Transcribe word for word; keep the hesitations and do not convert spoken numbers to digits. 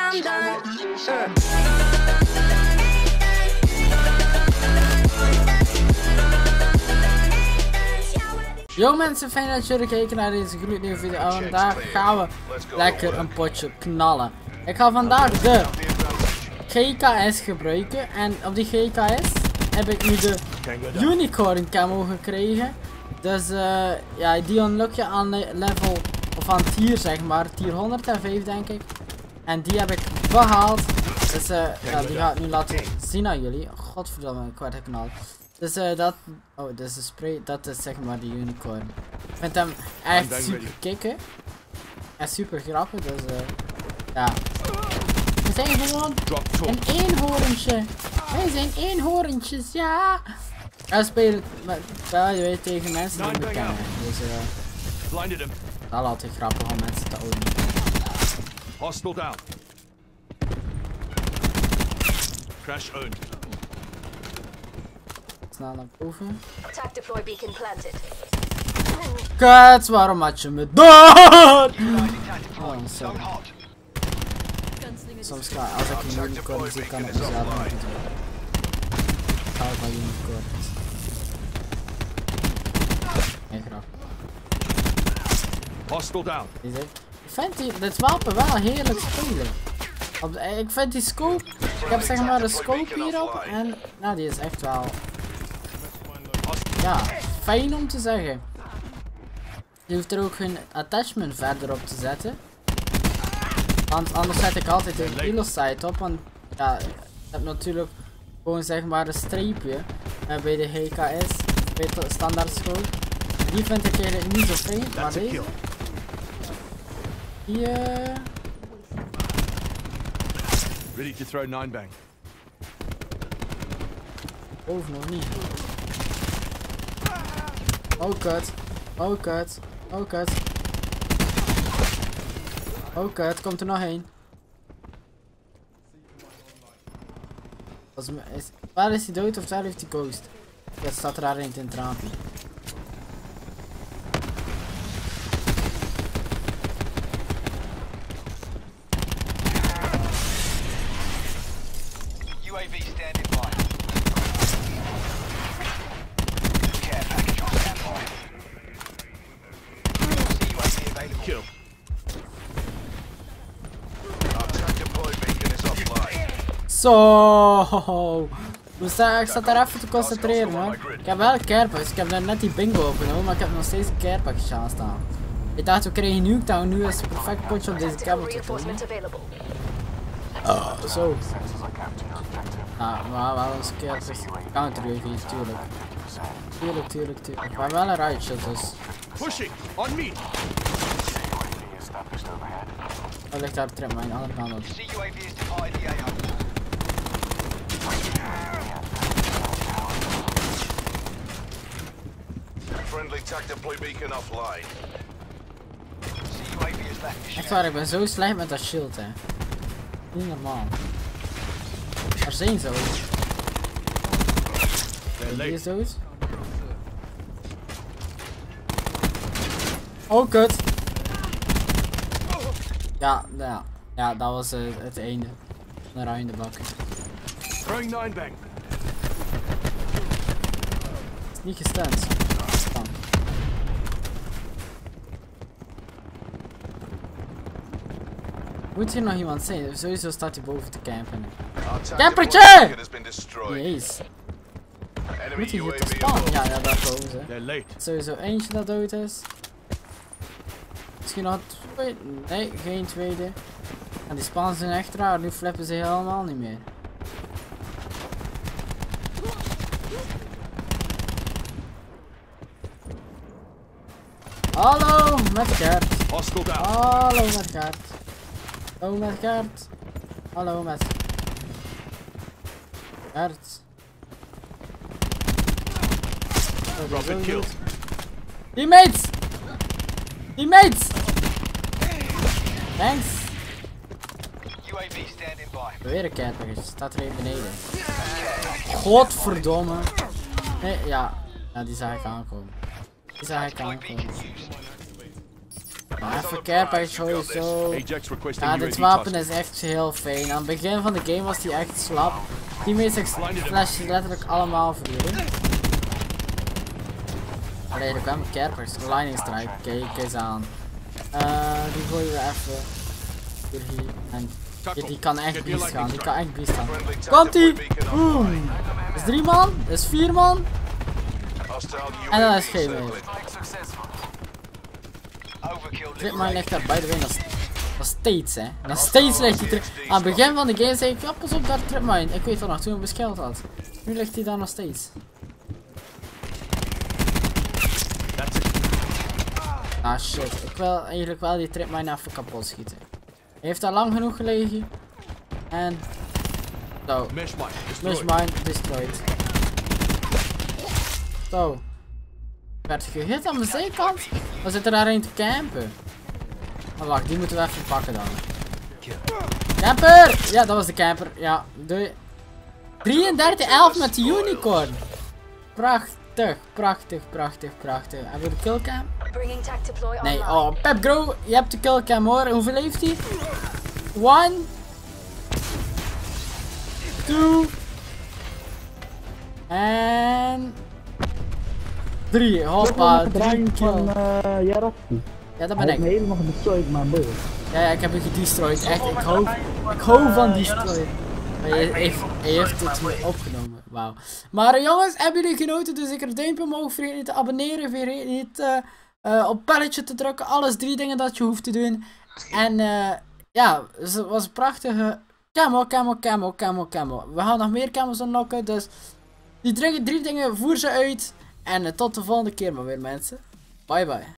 I'm done. Uh. Yo mensen, fijn dat jullie kijken naar deze gloednieuwe video. En vandaag gaan we lekker een potje knallen. Ik ga vandaag de G K S gebruiken. En op die G K S heb ik nu de Unicorn camo gekregen. Dus uh, ja, die unlock je aan level, of aan tier zeg maar, tier honderdvijf denk ik. En die heb ik behaald. Dus uh, ja, die ga ik nu laten zien aan jullie. Godverdomme, ik werd geknald. Dus uh, dat, oh, dat is de spray, dat is zeg maar die unicorn. Ik vind hem echt super kicken. En super grappig, dus uh, ja. We zijn gewoon een eenhoorntje. Wij zijn eenhoorntjes, ja. En spelen met, wel, je weet, tegen mensen die we kennen. Dus uh, dat is altijd grappig om mensen te ownen. Hostile down. Crash owned. Snel naar boven. Attack deploy beacon planted. Kut, waarom had je me dood? Oh, sorry. Soms ga als ik een unicorn zie, kan ik mezelf niet doen. Ik hou van unicorns. Nee, grap. Hostile down. Ik vind die, dit wapen wel heerlijk spelen. Op de, ik vind die scope, ik heb zeg maar een scope hierop en nou die is echt wel, ja, fijn om te zeggen. Je hoeft er ook geen attachment verder op te zetten. Want anders zet ik altijd een illustrate op, want ja, ik heb natuurlijk gewoon zeg maar een streepje uh, bij de G K S, bij de standaard scope. Die vind ik eigenlijk niet zo fijn, maar deze, die uh... Ready to throw nine bang. Of nog niet. Oh kut. Oh kut. Oh kut. Oh kut, komt er nog heen. Is, waar is hij dood of daar heeft hij ghost? Dat staat er daar in het raampje. U A V standing by. Care package on standby. U A V available. Kill. Attack deploy beacon is offline. Zo. Ik zat daar even te concentreren hoor. Ik heb wel een carepackage. Ik heb daar net die bingo opgenomen, maar ik heb nog steeds een carepackage aanstaan. Ik dacht we kregen nuketown, nu is het perfect potje op deze kabel te komen. Oh, zo. Nou, maar wel eens een keer counter U A V, tuurlijk. Tuurlijk, tuurlijk, tuurlijk. Maar wel een riot shot dus. Pushing on me. Oh, ligt daar de trap, mijn andere kant op. C U A V is departed the A O. Friendly tac deploy beacon offline. C U A V is left. Echt waar, ik ben zo slecht met dat shield hè. Niet normaal. Er zijn zo. Die is dood. Oh kut. Ja, ja, ja, dat was uh, het einde. Een ruinde bak. Throwing nine bang. Is niet gestand. Moet hier nog iemand zijn? Sowieso staat hij boven te campen. Campertje! Jeez. Moet hij hier te spannen? Ja, ja, daar komen ze. Sowieso eentje dat dood is. Misschien nog twee. Nee, geen tweede. En die spannen zijn echt raar. Nu flippen ze helemaal niet meer. Hallo, met Gert. Hallo met Gert. Hallo met Gert. Hallo met Gert. Oh, teammates! Teammates! Thanks! U A V standing by. Weer een carepackage, staat er even beneden. Godverdomme. Nee, ja. Ja, die zag ik aankomen. Die zag ik aankomen. Maar even carepack sowieso. Ajax requesting Ja, U A V dit wapen task. is echt heel fijn. Aan het begin van de game was die echt slap. Teammates flash letterlijk allemaal verloren. Allee, er kwamen carepackers. Lightning strike. Kijk eens aan. Uh, die gooien we even door hier. En die, die kan echt beest gaan. Die kan echt beest gaan. Komt ie! Boom! Dat is drie man. Dat is vier man. En dan is geen meer. Tripmine ligt daar bij de way. Nog steeds, hè. Nog steeds ligt hij terug. Aan het begin van de game zei ik, ja, pas op daar tripmine. Ik weet wel nog, toen ik beschild had. Nu ligt hij daar nog steeds. Ah shit, ik wil eigenlijk wel die tripmine even kapot schieten. Hij heeft daar lang genoeg gelegen. En... Zo. Meshmine destroyed. Zo. Werd gehit aan mijn zijkant? Dan zit er daar een te campen. Maar wacht, die moeten we even pakken dan. Camper! Ja, dat was de camper. Ja, doei. drieëndertig elf met de unicorn. Prachtig, prachtig, prachtig, prachtig. Hebben we de killcam? Bringing tac deploy Nee, online. oh, Pep Grow, je hebt de killcam hoor. Hoeveel heeft hij? One. Two. En... Drie, hoppa, drie kill. Ja, dat ben ik. helemaal gedestrooid, maar boy. Ja, ja, ik heb hem gedestroyed. Echt, ik hou, ik hou van destroy. Maar hij heeft, hij heeft het weer opgenomen. Wauw. Maar uh, jongens, hebben jullie genoten? Dus ik er duimpje omhoog. Vergeet niet te abonneren. Vergeet niet uh, uh, op belletje te drukken. Alles drie dingen dat je hoeft te doen. En uh, ja, het was een prachtige camo, camo, camo, camo, camo. We gaan nog meer camos unlocken. Dus die drie, drie dingen, voer ze uit. En uh, tot de volgende keer maar weer mensen. Bye bye.